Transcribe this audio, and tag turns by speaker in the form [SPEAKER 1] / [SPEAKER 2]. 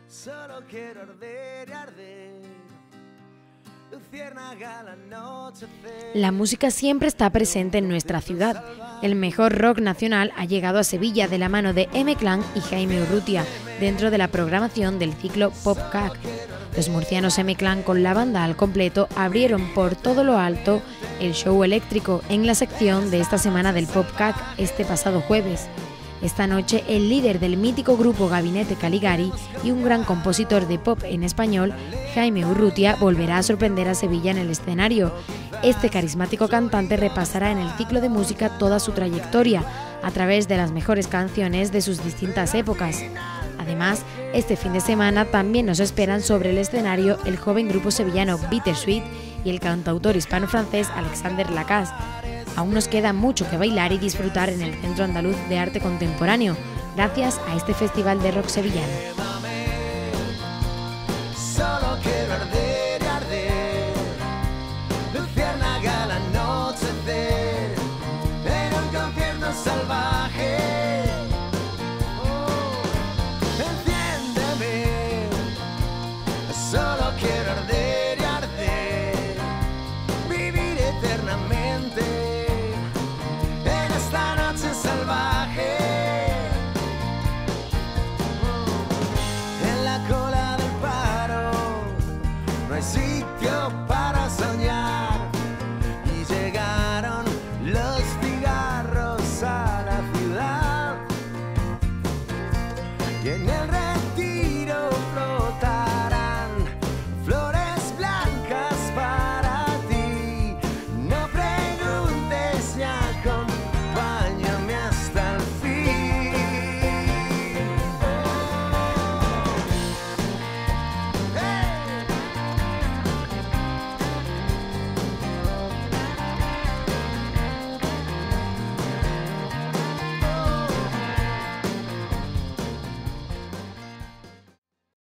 [SPEAKER 1] Solo quiero arder y arder. Luciérnaga al anochecer.
[SPEAKER 2] La música siempre está presente en nuestra ciudad. El mejor rock nacional ha llegado a Sevilla de la mano de M-Clan y Jaime Urrutia, dentro de la programación del ciclo PopCAC. Los murcianos M-Clan con la banda al completo abrieron por todo lo alto el show eléctrico en la sección de esta semana del PopCAC este pasado jueves. Esta noche el líder del mítico grupo Gabinete Caligari y un gran compositor de pop en español, Jaime Urrutia, volverá a sorprender a Sevilla en el escenario. Este carismático cantante repasará en el ciclo de música toda su trayectoria, a través de las mejores canciones de sus distintas épocas. Además, este fin de semana también nos esperan sobre el escenario el joven grupo sevillano Bittersweet y el cantautor hispano-francés Alexander Lacasse. Aún nos queda mucho que bailar y disfrutar en el Centro Andaluz de Arte Contemporáneo, gracias a este festival de rock sevillano.
[SPEAKER 1] Solo quiero arder y arder. Luciérnaga al anochecer. En un concierto salvaje. Enciéndeme. Solo quiero arder y arder. Vivir eternamente. Esta noche salvaje, en la cola del paro, no hay